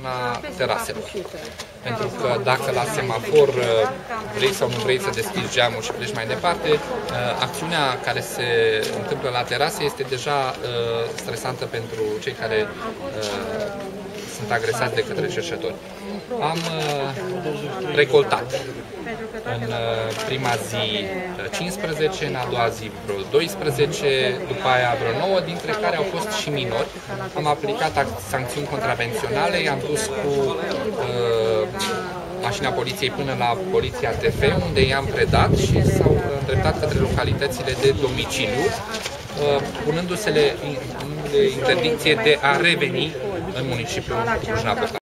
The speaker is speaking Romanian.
zona teraselor. Pentru că dacă la semafor vrei sau nu vrei să deschizi geamul și pleci mai departe, acțiunea care se întâmplă la terase este deja stresantă pentru cei care sunt agresați de către cerșetori. Am recoltat în prima zi 15, în a doua zi vreo 12, după aia vreo 9, dintre care au fost și minori. Am aplicat sancțiuni contravenționale, i-am dus cu mașina poliției până la poliția TF, unde i-am predat și s-au îndreptat către localitățile de domiciliu, punându-se interdicție de a reveni în municipiul Cluj-Napoca.